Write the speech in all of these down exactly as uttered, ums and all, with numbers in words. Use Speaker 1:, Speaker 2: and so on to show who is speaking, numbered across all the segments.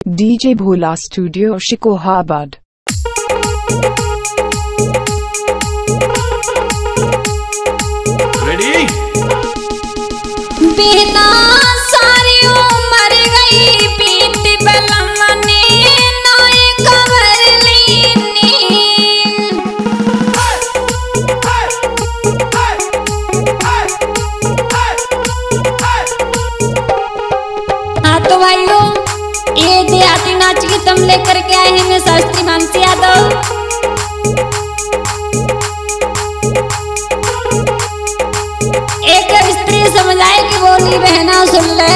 Speaker 1: DJ Bhola studio Shikohabad.
Speaker 2: Ready?
Speaker 3: बिना सारी उम्र गई बीत बलमने नाय खबर लीनी। हाँ तो भाइयों, ये देहाती नाच गीत हम लेकर के आए हैं। मैं शास्त्री मानसी यादव। एक स्त्री समझाए कि बोली बहना सुन ले।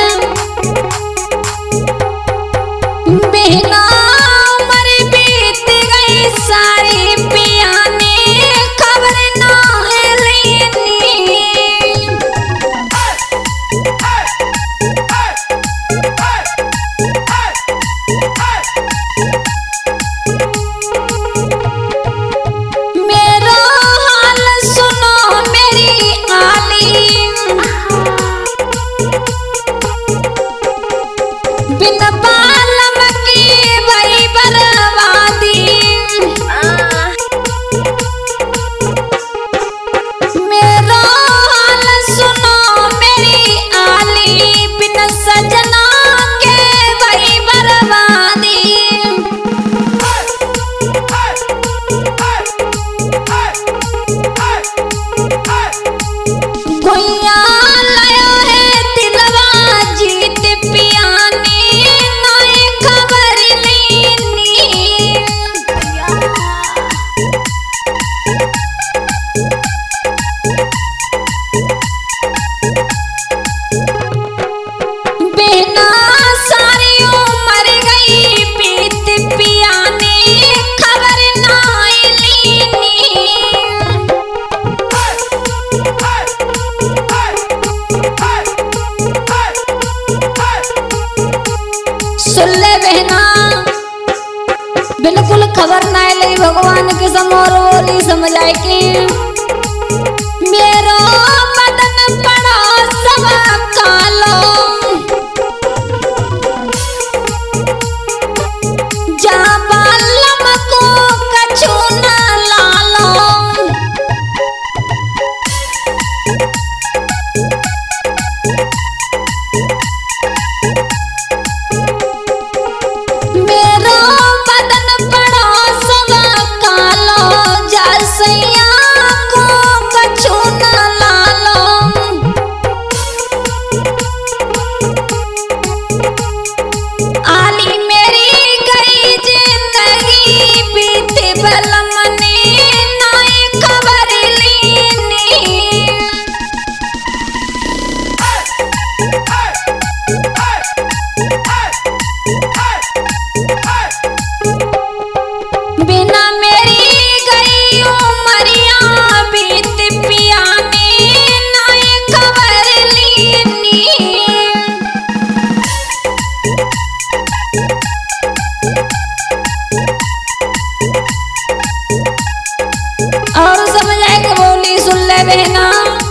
Speaker 3: बहना उम्र बीत गई सारी पिया ने खबर ना लेनी। मेरा हाल सुनो मेरी आली, बिन बालम की भई बर्बादी। मेरा हाल सुनो मेरी आली, बिन सजना के भई बर्बादी। गुइया लायो है दिलवा जीत पिया ने नाय खबर लीनी। बिना सारी उम्र गई बीत पिया ने खबर नाय लीनी। सुन ले बहना, बिल्कुल खबर ना ले भगवान के समोर बोली समझाए कि मेरो बदन पड़ा सब कालो। जा बालम को कछु न लालो। मेरो बदन पड़ा सब कालो, जसैया को कछु न लालो। आली मेरी गई जिंदगी बीत बलमने नाय खबर लीनी। बिना मेरी गई उमरिया बीत पिया ने नाय खबर लीनी। और समझाए कि बोली सुन ले बहना,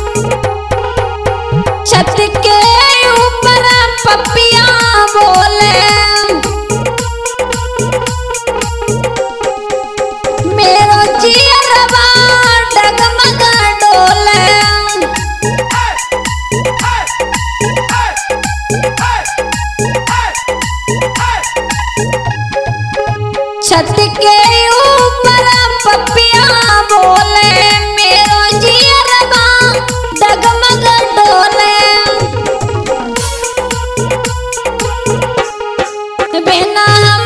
Speaker 3: छत के ऊपर पपिया बोले, मेरो जियरबा डगमग डोले। छत के ऊपर पपिया बोले, मेरो जियरबा डगमग डोले। बिना